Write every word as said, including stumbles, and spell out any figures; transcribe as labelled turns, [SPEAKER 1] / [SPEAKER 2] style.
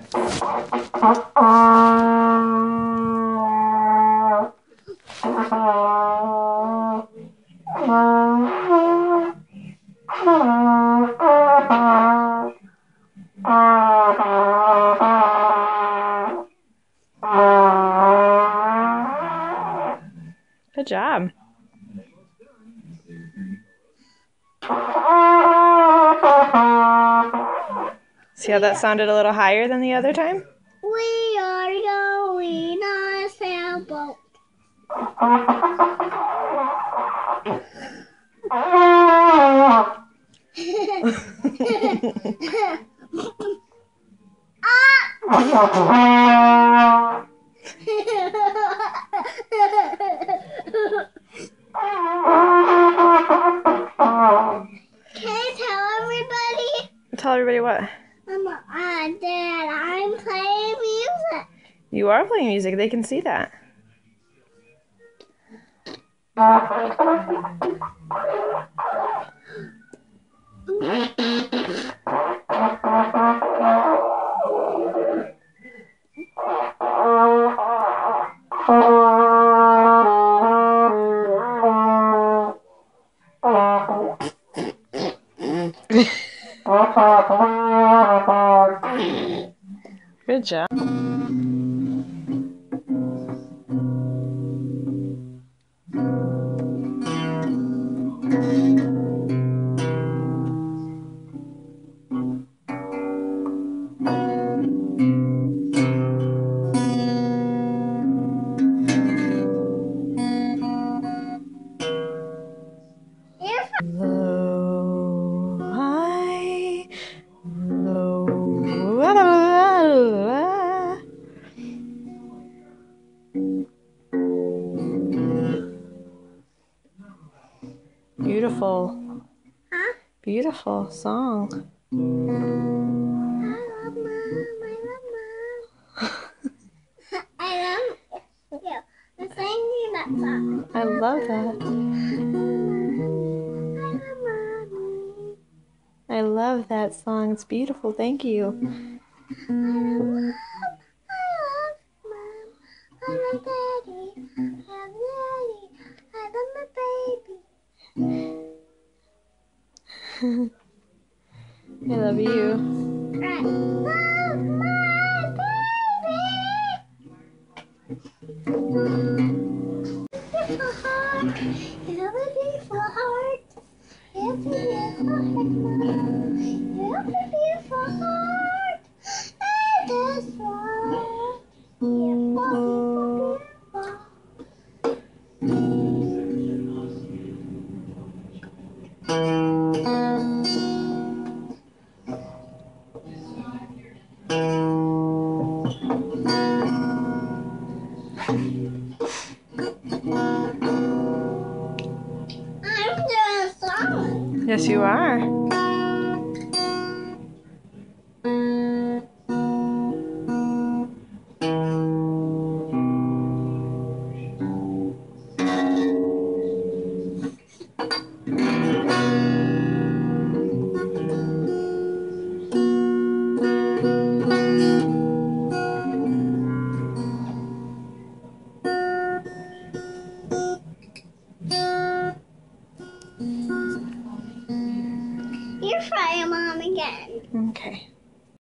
[SPEAKER 1] Good job. See how that sounded a little higher than the other time?
[SPEAKER 2] We are going on a sailboat. Can I tell everybody?
[SPEAKER 1] Tell everybody what?
[SPEAKER 2] Mama, uh, Dad, I'm playing music.
[SPEAKER 1] You are playing music. They can see that. Good job. Low, high, low, la, la, la, la. Beautiful.
[SPEAKER 2] Huh?
[SPEAKER 1] Beautiful song.
[SPEAKER 2] I love Mom. I love Mom. I love you. I'm singing that song.
[SPEAKER 1] I love that. I love that song. It's beautiful. Thank you.
[SPEAKER 2] I love, I love Mom. I love Daddy. I love Daddy. I love my baby.
[SPEAKER 1] I love you.
[SPEAKER 2] I love my baby. Beautiful heart. You have a beautiful heart. You have a beautiful heart, Mom. You have a beautiful heart. And that's right. Beautiful, beautiful, I'm doing a song.
[SPEAKER 1] Yes, you are.